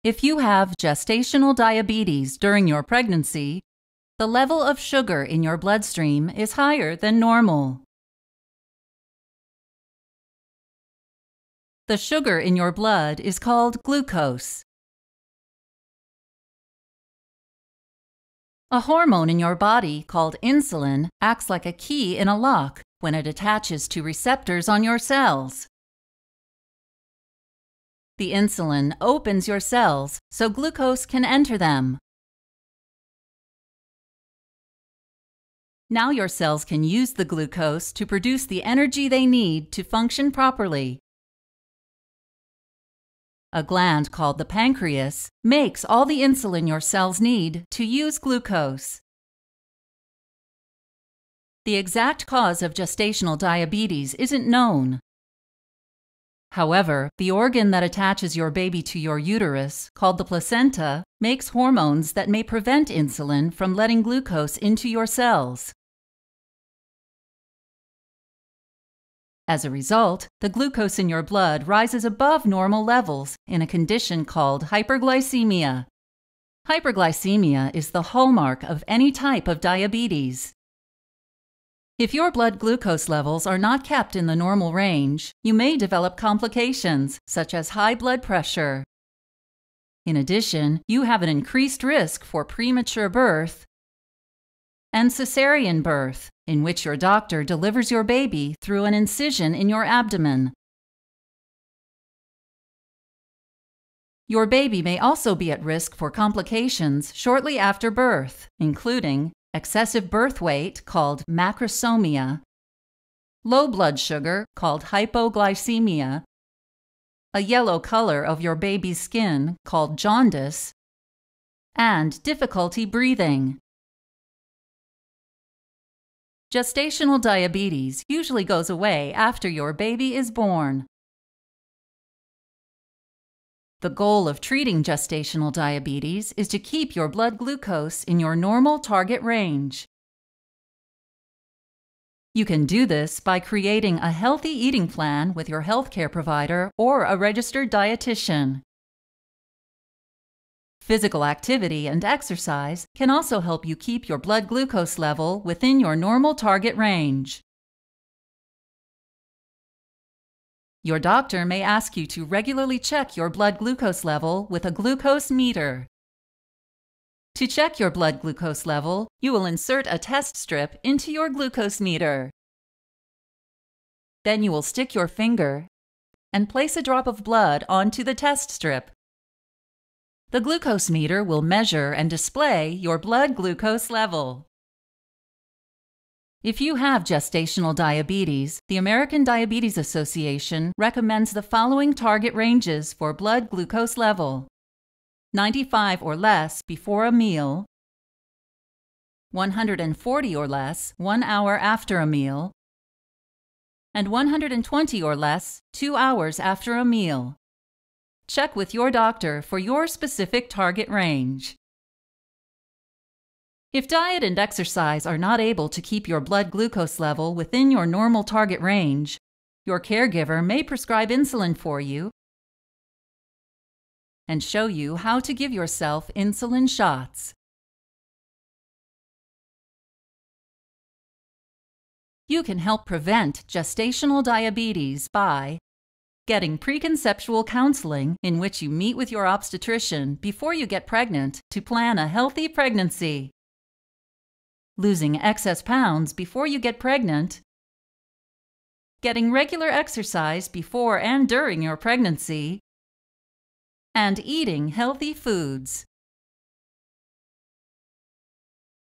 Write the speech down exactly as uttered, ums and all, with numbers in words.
If you have gestational diabetes during your pregnancy, the level of sugar in your bloodstream is higher than normal. The sugar in your blood is called glucose. A hormone in your body called insulin acts like a key in a lock when it attaches to receptors on your cells. The insulin opens your cells so glucose can enter them. Now your cells can use the glucose to produce the energy they need to function properly. A gland called the pancreas makes all the insulin your cells need to use glucose. The exact cause of gestational diabetes isn't known. However, the organ that attaches your baby to your uterus, called the placenta, makes hormones that may prevent insulin from letting glucose into your cells. As a result, the glucose in your blood rises above normal levels in a condition called hyperglycemia. Hyperglycemia is the hallmark of any type of diabetes. If your blood glucose levels are not kept in the normal range, you may develop complications such as high blood pressure. In addition, you have an increased risk for premature birth and cesarean birth, in which your doctor delivers your baby through an incision in your abdomen. Your baby may also be at risk for complications shortly after birth, including excessive birth weight, called macrosomia, low blood sugar, called hypoglycemia, a yellow color of your baby's skin, called jaundice, and difficulty breathing. Gestational diabetes usually goes away after your baby is born. The goal of treating gestational diabetes is to keep your blood glucose in your normal target range. You can do this by creating a healthy eating plan with your healthcare provider or a registered dietitian. Physical activity and exercise can also help you keep your blood glucose level within your normal target range. Your doctor may ask you to regularly check your blood glucose level with a glucose meter. To check your blood glucose level, you will insert a test strip into your glucose meter. Then you will stick your finger and place a drop of blood onto the test strip. The glucose meter will measure and display your blood glucose level. If you have gestational diabetes, the American Diabetes Association recommends the following target ranges for blood glucose level: ninety-five or less before a meal, one hundred forty or less one hour after a meal, and one hundred twenty or less two hours after a meal. Check with your doctor for your specific target range. If diet and exercise are not able to keep your blood glucose level within your normal target range, your caregiver may prescribe insulin for you and show you how to give yourself insulin shots. You can help prevent gestational diabetes by getting preconceptual counseling, in which you meet with your obstetrician before you get pregnant to plan a healthy pregnancy. Losing excess pounds before you get pregnant. Getting regular exercise before and during your pregnancy. And eating healthy foods.